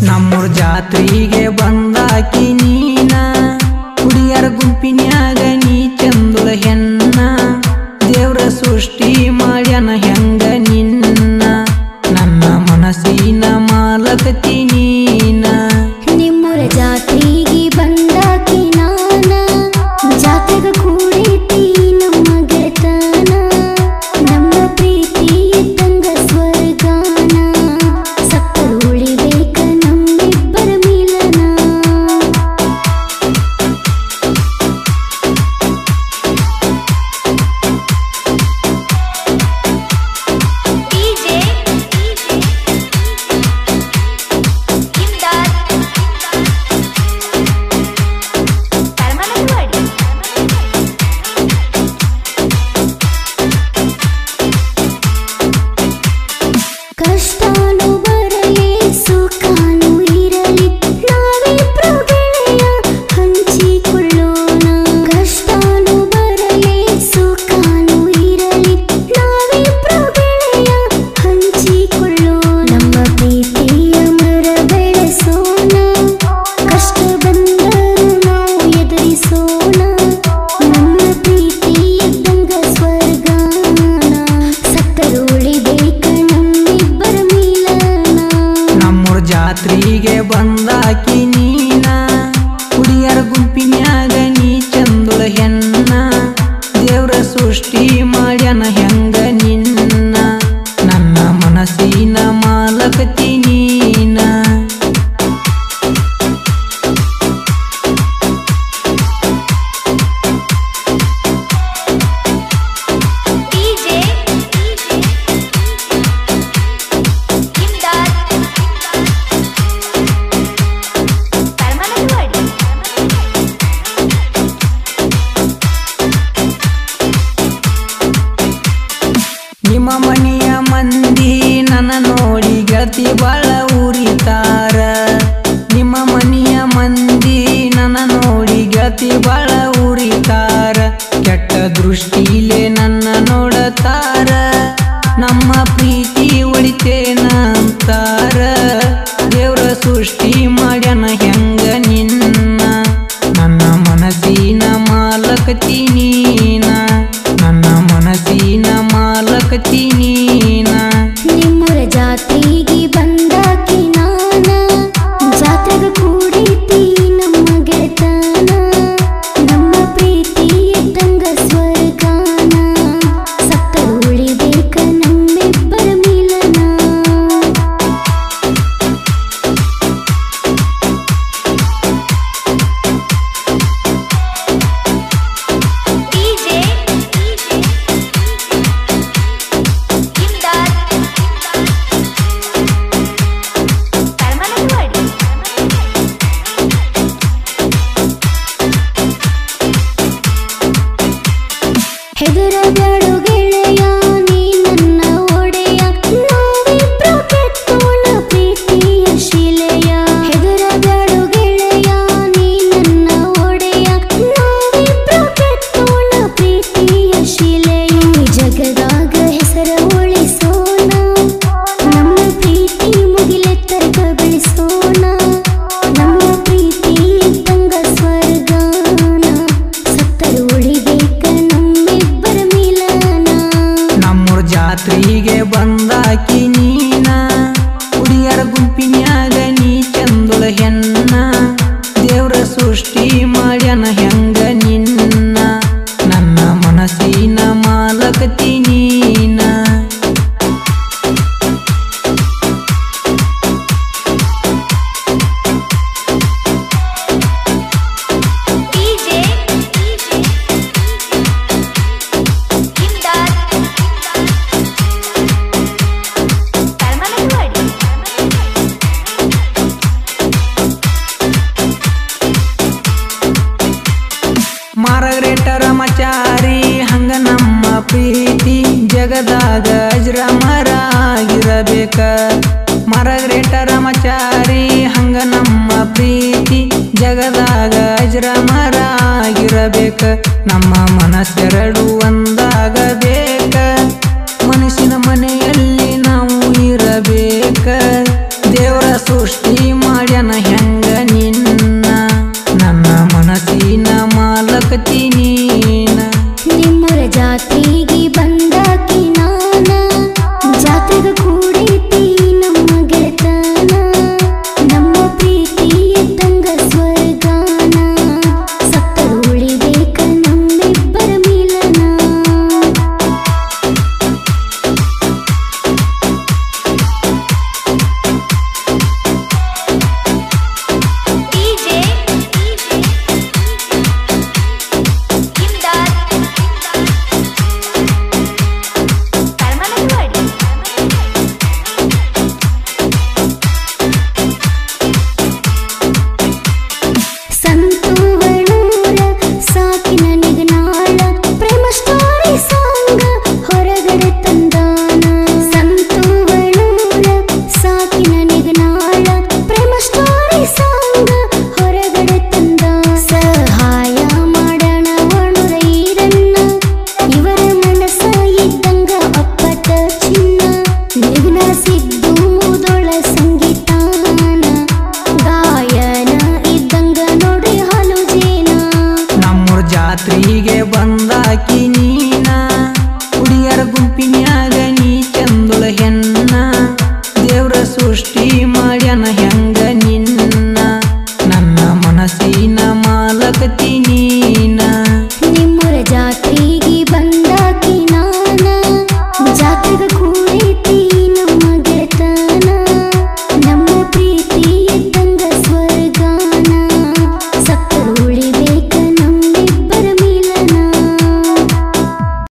ನಮ್ಮೂರ್ ಜಾತ್ರೆಗೆ ಬಂದಾಕಿ ನೀನ ಹುಡುಗಿಯರ ಗುಂಪಿನ್ಯಾಗ ನೀ ಚಂದುಳ ಹೆಣ್ಣ ದೇವ್ರ ಸೃಷ್ಟಿ ಮಾಡ್ಯಾನ ಹೆಂಗ ನಿನ್ನ ನನ್ನ ಮನಸ್ಸಿನ ಮಾಲಕತಿ ನೀನ ನಿಮ್ಮೂರ ಜಾತ್ರೆಗೆ ಬಂದಾಕಿ ನಾನ ಜಾತ್ರೆಗ ಕೂಡೈತಿ ನಮ್ಮ ಗೆಳತನ ನಮ್ಮ ಪ್ರೀತಿ ಇದ್ದಂಗ ಸ್ವರ್ಗಾನ ಸತ್ತರು ಉಳಿಬೇಕ ನಮ್ಮಿಬ್ಬರ ಮಿಲನ ಕಷ್ಟನು ಬರಲಿ ಸುಖನು ಇರಲಿ ನಾವಿಬ್ರು ಗೆಳೆಯ ಹಂಚಿಕೊಳ್ಳೋಣ ಕಷ್ಟನು ಬರಲಿ ಸುಖನು ಇರಲಿ ನಾವಿಬ್ರು ಗೆಳೆಯ ಹಂಚಿಕೊಳ್ಳೋಣ ನಮ್ಮ ಪ್ರೀತಿಯ ಮರ ಬೆಳೆಸೋಣ ಕಷ್ಟ ಬಂದರೂ ನಾವು ಎದುರಿಸೋಣ ನಮ್ಮ ಪ್ರೀತಿ ಇದ್ದಂಗ ಸ್ವರ್ಗಾನ ಸತ್ತರು ಉಳಿಬೇಕ ನಮ್ಮಿಬ್ಬರ ಮಿಲನ ನಮ್ಮೂರ್ ಜಾತ್ರೆಗೆ ಬಂದಾಕಿ ನೀನ ಹುಡುಗಿಯರ ಗುಂಪಿನ್ಯಾಗ ನೀ ಚಂದುಳ ಹೆಣ್ಣ ದೇವ್ರ ಸೃಷ್ಟಿ ಮಾಡ್ಯಾನ ಹೆಂಗ ನಿನ್ನ ನನ್ನ ಮನಸ್ಸಿನ ಮಾಲಕತಿ ನೀನ ನಿಮ್ಮ ಮನೆಯ ಮಂದಿ ನನ್ನ ನೋಡಿ ಗೆಳತಿ ಬಾಳ ಉರಿತಾರ ನಿಮ್ಮ ಮನೆಯ ಮಂದಿ ನನ್ನ ನೋಡಿ ಗೆಳತಿ ಬಾಳ ಉರಿತಾರ ಕೆಟ್ಟ ದೃಷ್ಟಿಲೆ ನನ್ನ ನೋಡತಾರ ನಮ್ಮ ಪ್ರೀತಿ ಒಳಿತೇನ ಅಂತಾರ ದೇವ್ರ ಸೃಷ್ಟಿ ಮಾಡ್ಯಾನ ಹೆಂಗ ನಿನ್ನ ನನ್ನ ಮನಸ್ಸಿನ ಮಾಲಕತಿ ನೀನ ನನ್ನ ಮನಸ್ಸಿನ ಮಾಲಕತಿ ನೀನ ನಿಮ್ಮೂರ ಜಾತ್ರೆಗೆ ಬಂದಾಕಿ ನಾನ ಜಾತ್ರೆಗ ಕೂಡೈತಿ ನಮ್ಮ ಗೆಳತನ ನಮ್ಮ ಪ್ರೀತಿ ಇದ್ದಂಗ ಸ್ವರ್ಗಾನ ಸತ್ತರು ಉಳಿಬೇಕ ನಮ್ಮಿಬ್ಬರ ಮಿಲನ ಹೆದರಬೇಡು ಗೆಳೆಯ ನೀ ನನ್ನ ಒಡೆಯ ನಾವಿಬ್ರು ಕೆತ್ತೋಣ ಪ್ರೀತಿಯ ಶಿಲೆಯ ಹೆದರಬೇಡು ಗೆಳೆಯ ನೀ ನನ್ನ ಒಡೆಯ ನಾವಿಬ್ರು ಕೆತ್ತೋಣ ಪ್ರೀತಿಯ ಶಿಲೆಯ ಈ ಜಗದಾಗ ಹೆಸರ ಉಳಿಸೋಣ ನಮ್ಮ ಪ್ರೀತಿ ಮುಗಿಲೆತ್ತರಕ ಬೆಳೆಸೋಣ ನಮ್ಮ ಪ್ರೀತಿ ಇದ್ದಂಗ ಸ್ವರ್ಗಾನ ಸತ್ತರು ಉಳಿಬೇಕ ನಮ್ಮಿಬ್ಬರ ಮಿಲನ ನಮ್ಮೂರ್ ಜಾತ್ರೆಗೆ ಬಂದಾಕಿ ನೀನ ಹುಡುಗಿಯರ ಗುಂಪಿನ್ಯಾಗ ನೀ ಚಂದುಳ ಹೆಣ್ಣ ದೇವ್ರ ಸೃಷ್ಟಿ ಮಾಡ್ಯಾನ ಹೆಂಗ ನಿನ್ನ ನನ್ನ ಮನಸ್ಸಿನ ಮಾಲಕತಿ ನೀನ ಮಾರಗ್ರೇಟರ ಮಚಾರಿ ಹಂಗ ನಮ್ಮ ಪ್ರೀತಿ ಜಗದಾಗ ಅಜರಾಮರ ಆಗಿರಬೇಕ ಮಾರಗ್ರೇಟರ ಮಚಾರಿ ಹಂಗ ನಮ್ಮ ಪ್ರೀತಿ ಜಗದಾಗ ಅಜರಾಮರ ಆಗಿರಬೇಕ ನಮ್ಮ ಮನಸ್ಸೆರಡು ಒಂದಾಗಬೇಕ ಮನಸ್ಸಿನ ಮನೆಯಲ್ಲಿ ನಾವು ಇರಬೇಕ ದೇವರ ಸೃಷ್ಟಿ ನೋಡ್ಯಾನ